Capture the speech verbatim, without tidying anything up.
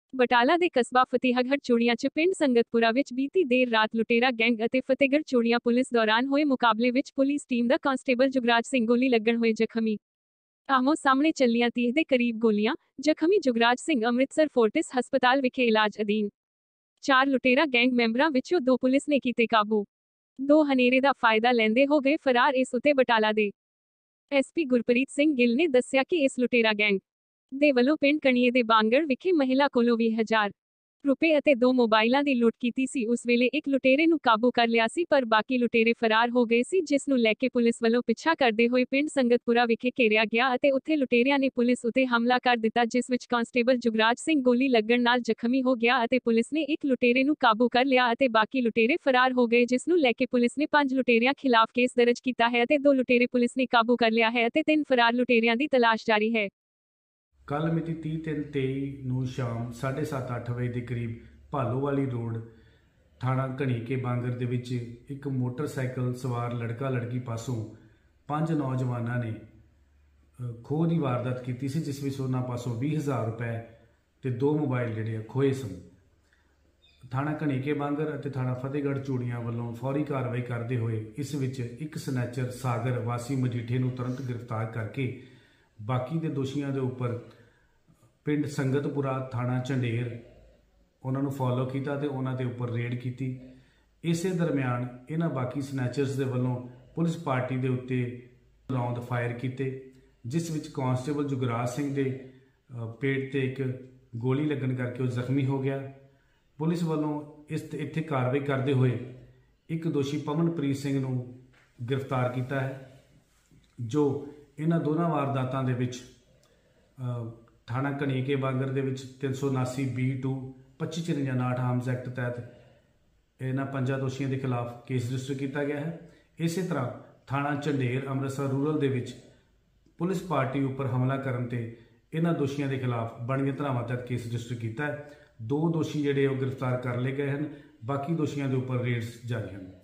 ਬਟਾਲਾ ਦੇ ਕਸਬਾ ਫਤਿਹਗੜ੍ਹ ਚੂੜੀਆਂ 'ਚ ਪਿੰਡ ਸੰਗਤਪੁਰਾ ਵਿੱਚ ਬੀਤੀ ਦੇਰ ਰਾਤ ਲੁਟੇਰਾ ਗੈਂਗ ਅਤੇ ਫਤਿਹਗੜ੍ਹ ਚੂੜੀਆਂ ਪੁਲਿਸ ਦੌਰਾਨ ਹੋਏ ਮੁਕਾਬਲੇ ਵਿੱਚ ਪੁਲਿਸ ਟੀਮ ਦਾ ਕਾਂਸਟੇਬਲ ਜੁਗਰਾਜ ਸਿੰਘ ਗੋਲੀ ਲੱਗਣ ਹੋਏ ਜ਼ਖਮੀ। ਆਮੋ ਸਾਹਮਣੇ ਚੱਲੀਆਂ ਤੀਹ ਦੇ ਕਰੀਬ ਗੋਲੀਆਂ, ਜ਼ਖਮੀ ਜੁਗਰਾਜ ਸਿੰਘ ਅੰਮ੍ਰਿਤਸਰ ਫੋਰਟਿਸ ਹਸਪਤਾਲ ਵਿਖੇ ਇਲਾਜ ਅਧੀਨ। ਚਾਰ ਲੁਟੇਰਾ ਗੈਂਗ ਮੈਂਬਰਾਂ ਵਿੱਚੋਂ ਦੋ ਪੁਲਿਸ ਨੇ ਕੀਤੇ ਕਾਬੂ। ਦੋ ਹਨੇਰੇ ਦਾ ਫਾਇਦਾ ਲੈਂਦੇ ਹੋ ਗਏ ਫਰਾਰ। ਇਸ ਉਤੇ ਬਟਾਲਾ ਦੇ ਐਸਪੀ ਗੁਰਪ੍ਰੀਤ ਸਿੰਘ ਗਿੱਲ ਨੇ ਦੱਸਿਆ ਕਿ ਇਸ ਲੁਟੇਰਾ ਗੈਂਗ ਦੇ ਵੱਲੋਂ ਪਿੰਡ ਕਣੀਏ ਦੇ ਬਾਂਗੜ ਵਿਖੇ ਮਹਿਲਾ ਕੋਲੋਂ ਵੀਹ ਹਜ਼ਾਰ ਰੁਪਏ ਅਤੇ ਦੋ ਮੋਬਾਈਲਾਂ ਦੀ ਲੁੱਟ ਕੀਤੀ ਸੀ। ਉਸ ਵੇਲੇ ਇੱਕ ਲੁਟੇਰੇ ਨੂੰ ਕਾਬੂ ਕਰ ਲਿਆ ਸੀ, ਪਰ ਬਾਕੀ ਲੁਟੇਰੇ ਫਰਾਰ ਹੋ ਗਏ ਸੀ, ਜਿਸ ਨੂੰ ਲੈ ਕੇ ਪੁਲਿਸ ਵੱਲੋਂ ਪਿੱਛਾ ਕਰਦੇ ਹੋਏ ਪਿੰਡ ਸੰਗਤਪੁਰਾ ਵਿਖੇ ਘੇਰਿਆ ਗਿਆ ਅਤੇ ਉੱਥੇ ਲੁਟੇਰਿਆਂ ਨੇ ਪੁਲਿਸ ਉਤੇ ਹਮਲਾ ਕਰ ਦਿੱਤਾ, ਜਿਸ ਵਿੱਚ ਕਾਂਸਟੇਬਲ ਜੁਗਰਾਜ ਸਿੰਘ ਗੋਲੀ ਲੱਗਣ ਨਾਲ ਜ਼ਖਮੀ ਹੋ ਗਿਆ ਅਤੇ ਪੁਲਿਸ ਨੇ ਇੱਕ ਲੁਟੇਰੇ ਨੂੰ ਕਾਬੂ ਕਰ ਲਿਆ ਅਤੇ ਬਾਕੀ ਲੁਟੇਰੇ ਫਰਾਰ ਹੋ ਗਏ, ਜਿਸ ਨੂੰ ਲੈ ਕੇ ਪੁਲਿਸ ਨੇ ਪੰਜ ਲੁਟੇਰਿਆਂ ਖਿਲਾਫ ਕੇਸ ਦਰਜ ਕੀਤਾ ਹੈ ਅਤੇ ਦੋ ਲੁਟੇਰੇ ਪੁਲਿਸ ਨੇ ਕਾਬੂ ਕਰ ਲਿਆ ਹੈ ਅਤੇ ਤਿੰਨ ਫਰਾਰ ਲੁਟੇਰਿਆਂ ਦੀ ਤਲਾਸ਼ ਜਾਰੀ ਹੈ। ਕੱਲ੍ਹ ਮਿਤੀ ਤੀਹ ਤਿੰਨ ਤੇਈ ਨੂੰ ਸ਼ਾਮ ਸਾਢੇ ਸੱਤ ਅੱਠ ਵਜੇ ਦੇ ਕਰੀਬ ਭਾਲੋਵਾਲੀ ਰੋਡ ਥਾਣਾ ਘਣੀਕੇ ਬਾਂਗਰ ਦੇ ਵਿੱਚ ਇੱਕ ਮੋਟਰਸਾਈਕਲ ਸਵਾਰ ਲੜਕਾ ਲੜਕੀ ਪਾਸੋਂ ਪੰਜ ਨੌਜਵਾਨਾਂ ਨੇ ਖੋਹ ਦੀ ਵਾਰਦਾਤ ਕੀਤੀ ਸੀ, ਜਿਸ ਵਿੱਚ ਉਹਨਾਂ ਪਾਸੋਂ ਵੀਹ ਹਜ਼ਾਰ ਰੁਪਏ ਤੇ ਦੋ ਮੋਬਾਈਲ ਜਿਹੜੇ ਆ ਖੋਏ ਸਨ। ਥਾਣਾ ਘਣੀਕੇ ਬਾਂਗਰ ਅਤੇ ਥਾਣਾ ਫਤਿਹਗੜ੍ਹ ਚੂੜੀਆਂ ਵੱਲੋਂ ਫੌਰੀ ਕਾਰਵਾਈ ਕਰਦੇ ਹੋਏ ਇਸ ਵਿੱਚ ਇੱਕ ਸਨੈਚਰ ਸਾਗਰ ਵਾਸੀ ਮਜੀਠੇ ਨੂੰ ਤੁਰੰਤ ਗ੍ਰਿਫਤਾਰ ਕਰਕੇ ਬਾਕੀ ਦੇ ਦੋਸ਼ੀਆਂ ਦੇ ਉੱਪਰ ਪਿੰਡ ਸੰਗਤਪੁਰਾ ਥਾਣਾ ਝੰਡੇਰ ਉਹਨਾਂ ਨੂੰ ਫੋਲੋ ਕੀਤਾ ਤੇ ਉਹਨਾਂ ਦੇ ਉੱਪਰ ਰੇਡ ਕੀਤੀ। ਇਸੇ ਦਰਮਿਆਨ ਇਹਨਾਂ ਬਾਕੀ ਸਨੈਚਰਸ ਦੇ ਵੱਲੋਂ ਪੁਲਿਸ ਪਾਰਟੀ ਦੇ ਉੱਤੇ ਰੌਂਦ ਫਾਇਰ ਕੀਤੇ, ਜਿਸ ਵਿੱਚ ਕਾਂਸਟੇਬਲ ਜੁਗਰਾਜ ਸਿੰਘ ਦੇ ਪੇਟ ਤੇ ਇੱਕ ਗੋਲੀ ਲੱਗਣ ਕਰਕੇ ਉਹ ਜ਼ਖਮੀ ਹੋ ਗਿਆ। ਪੁਲਿਸ ਵੱਲੋਂ ਇਸ ਇੱਥੇ ਕਾਰਵਾਈ ਕਰਦੇ ਹੋਏ ਇੱਕ ਦੋਸ਼ੀ ਪਵਨਪ੍ਰੀਤ ਸਿੰਘ ਨੂੰ ਗ੍ਰਿਫਤਾਰ ਕੀਤਾ ਹੈ, ਜੋ ਇਹਨਾਂ ਦੋਨਾਂ ਵਾਰਦਾਤਾਂ ਦੇ ਵਿੱਚ ਥਾਣਾ ਘਣੀਕੇ ਬਾਂਗਰ ਦੇ ਵਿੱਚ ਤਿੰਨ ਸੌ ਉਨਾਸੀ ਬੀ ਟੂ ਪੱਚੀ ਚੁਰੰਜਾ ਉਨਾਹਠ ਆਰਮਸ ਐਕਟ ਤਹਿਤ ਇਹਨਾਂ ਪੰਜਾਂ ਦੋਸ਼ੀਆਂ ਦੇ ਖਿਲਾਫ ਕੇਸ ਰਜਿਸਟਰ ਕੀਤਾ ਗਿਆ ਹੈ। ਇਸੇ ਤਰ੍ਹਾਂ ਥਾਣਾ ਝੰਡੇਰ ਅੰਮ੍ਰਿਤਸਰ ਰੂਰਲ ਦੇ ਵਿੱਚ ਪੁਲਿਸ ਪਾਰਟੀ ਉੱਪਰ ਹਮਲਾ ਕਰਨ ਤੇ ਇਹਨਾਂ ਦੋਸ਼ੀਆਂ ਦੇ ਖਿਲਾਫ ਬਣਦੀਆਂ ਧਾਰਾਵਾਂ ਤਹਿਤ ਕੇਸ ਰਜਿਸਟਰ ਕੀਤਾ ਹੈ। ਦੋ ਦੋਸ਼ੀ ਜਿਹੜੇ ਉਹ ਗ੍ਰਿਫਤਾਰ ਕਰ ਲਏ ਗਏ ਹਨ, ਬਾਕੀ ਦੋਸ਼ੀਆਂ ਦੇ ਉੱਪਰ ਰੇਡਸ ਜਾਰੀ ਹਨ।